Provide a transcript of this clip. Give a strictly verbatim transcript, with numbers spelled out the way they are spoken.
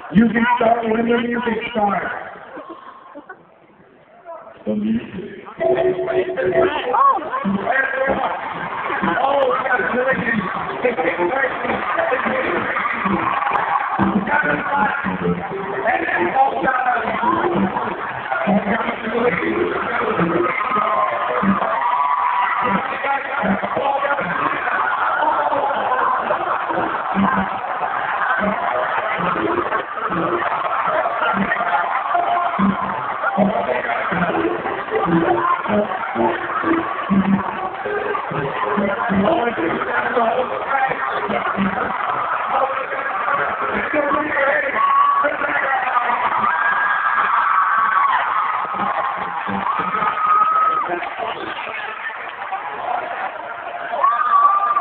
You can start when the music starts. The music. Oh, that's really